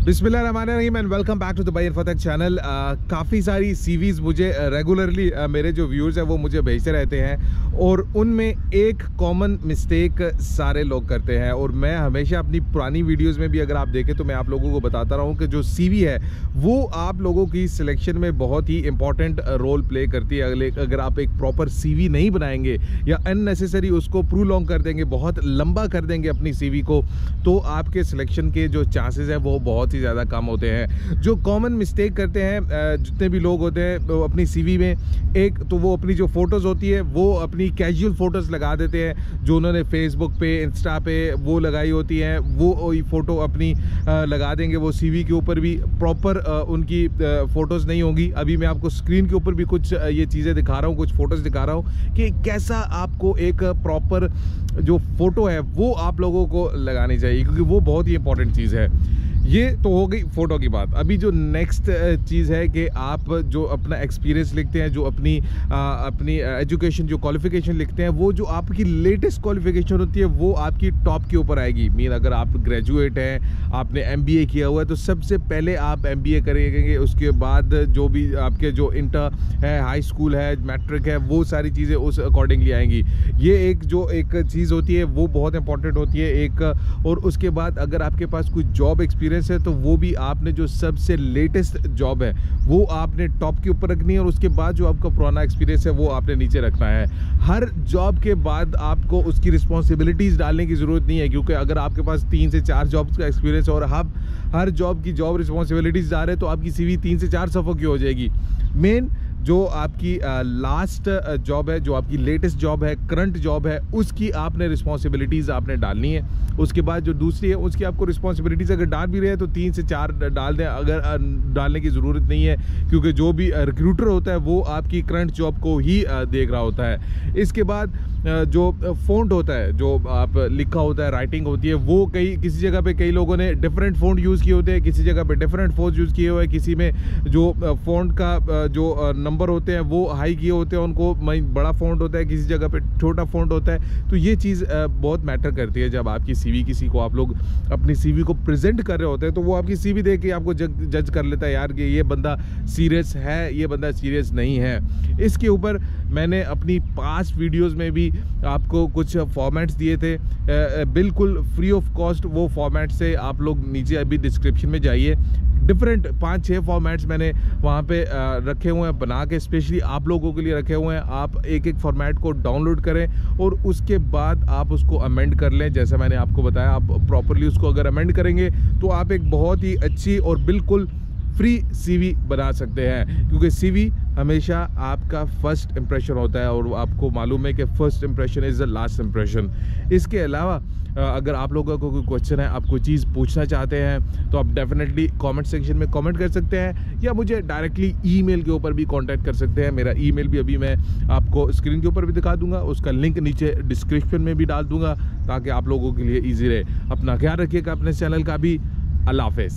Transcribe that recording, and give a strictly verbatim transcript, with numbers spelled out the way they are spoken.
बिस्मिल्लाहिर्रहमानिर्रहीम and welcome back to the भाई Irfat channel. काफ़ी सारी सीवीज़ मुझे रेगुलरली uh, मेरे जो व्यूअर्स हैं वो मुझे भेजते रहते हैं और उनमें एक कॉमन मिस्टेक सारे लोग करते हैं और मैं हमेशा अपनी पुरानी वीडियोस में भी अगर आप देखें तो मैं आप लोगों को बताता रहा हूँ कि जो सीवी है वो आप लोगों की सिलेक्शन में बहुत ही इंपॉर्टेंट रोल प्ले करती है। अगले अगर आप एक प्रॉपर सीवी नहीं बनाएंगे या अननेसेसरी उसको प्रूलॉन्ग कर देंगे, बहुत लंबा कर देंगे अपनी सीवी को, तो आपके सिलेक्शन के जो चांसेस हैं वो बहुत ही ज़्यादा कम होते हैं। जो कॉमन मिस्टेक करते हैं जितने भी लोग होते हैं तो अपनी सीवी में, एक तो वो अपनी जो फ़ोटोज़ होती है वो अपनी कैजुअल फ़ोटोज़ लगा देते हैं जो उन्होंने फेसबुक पे, इंस्टा पे वो लगाई होती हैं, वो फ़ोटो अपनी लगा देंगे वो सीवी के ऊपर भी। प्रॉपर उनकी फ़ोटोज़ नहीं होंगी। अभी मैं आपको स्क्रीन के ऊपर भी कुछ ये चीज़ें दिखा रहा हूँ, कुछ फ़ोटोज़ दिखा रहा हूँ कि कैसा आपको एक प्रॉपर जो फ़ोटो है वो आप लोगों को लगानी चाहिए, क्योंकि वो बहुत ही इंपॉर्टेंट चीज़ है। ये तो हो गई फ़ोटो की बात। अभी जो नेक्स्ट चीज़ है कि आप जो अपना एक्सपीरियंस लिखते हैं, जो अपनी आ, अपनी एजुकेशन जो क्वालिफ़िकेशन लिखते हैं, वो जो आपकी लेटेस्ट क्वालिफ़िकेशन होती है वो आपकी टॉप के ऊपर आएगी। मीन अगर आप ग्रेजुएट हैं, आपने एमबीए किया हुआ है, तो सबसे पहले आप एमबीए करेंगे, उसके बाद जो भी आपके जो इंटर है, हाई स्कूल है, मैट्रिक है, वो सारी चीज़ें उस अकॉर्डिंगली आएंगी। ये एक जो एक चीज़ होती है वो बहुत इंपॉर्टेंट होती है एक। और उसके बाद अगर आपके पास कोई जॉब एक्सपीरियंस है तो वो भी आपने जो सबसे लेटेस्ट जॉब है वो आपने टॉप के ऊपर रखनी है, और उसके बाद जो आपका पुराना एक्सपीरियंस है वो आपने नीचे रखना है। हर जॉब के बाद आपको उसकी रिस्पॉन्सिबिलिटीज़ डालने की ज़रूरत नहीं है, क्योंकि अगर आपके पास तीन से चार जॉब्स का एक्सपीरियंस और आप हर जॉब की जॉब रिस्पॉन्सिबिलिटीज़ डाल रहे हैं तो आपकी सीवी तीन से चार सफ़ों की हो जाएगी। मेन जो आपकी लास्ट जॉब है, जो आपकी लेटेस्ट जॉब है, करंट जॉब है, उसकी आपने रिस्पॉन्सिबिलिटीज़ आपने डालनी है। उसके बाद जो दूसरी है उसकी आपको रिस्पॉन्सिबिलिटीज़ अगर डाल भी रहे हैं तो तीन से चार डाल दें, अगर डालने की ज़रूरत नहीं है, क्योंकि जो भी रिक्रूटर होता है वो आपकी करंट जॉब को ही देख रहा होता है। इसके बाद जो फ़ॉन्ट होता है, जो आप लिखा होता है, राइटिंग होती है, वो कई किसी जगह पे कई लोगों ने डिफरेंट फ़ॉन्ट यूज़ किए होते हैं, किसी जगह पे डिफरेंट फ़ॉन्ट यूज़ किए हुए हैं, किसी में जो फ़ॉन्ट का जो नंबर होते हैं वो हाई किए होते हैं, उनको बड़ा फ़ॉन्ट होता है, किसी जगह पे छोटा फ़ॉन्ट होता है। तो ये चीज़ बहुत मैटर करती है। जब आपकी सीवी किसी को आप लोग अपनी सीवी को प्रेजेंट कर रहे होते हैं तो वो आपकी सीवी देख के आपको जज जज कर लेता है यार कि ये बंदा सीरियस है, ये बंदा सीरियस नहीं है। इसके ऊपर मैंने अपनी पास्ट वीडियोस में भी आपको कुछ फॉर्मेट्स दिए थे बिल्कुल फ्री ऑफ कॉस्ट। वो फॉर्मेट से आप लोग नीचे अभी डिस्क्रिप्शन में जाइए, डिफरेंट पाँच छः फॉर्मेट्स मैंने वहाँ पे रखे हुए हैं, बना के स्पेशली आप लोगों के लिए रखे हुए हैं। आप एक एक फॉर्मेट को डाउनलोड करें और उसके बाद आप उसको अमेंड कर लें। जैसा मैंने आपको बताया, आप प्रॉपरली उसको अगर अमेंड करेंगे तो आप एक बहुत ही अच्छी और बिल्कुल फ्री सीवी बना सकते हैं, क्योंकि सीवी हमेशा आपका फर्स्ट इंप्रेशन होता है और आपको मालूम है कि first impression is the last impression. इसके अलावा अगर आप लोगों को कोई क्वेश्चन है, आप कोई चीज़ पूछना चाहते हैं तो आप डेफिनेटली कमेंट सेक्शन में कमेंट कर सकते हैं, या मुझे डायरेक्टली ईमेल के ऊपर भी कांटेक्ट कर सकते हैं। मेरा ईमेल भी अभी मैं आपको स्क्रीन के ऊपर भी दिखा दूंगा, उसका लिंक नीचे डिस्क्रिप्शन में भी डाल दूंगा ताकि आप लोगों के लिए ईजी रहे। अपना ख्याल रखिएगा अपने चैनल का भी। अल्लाह हाफ़िज़।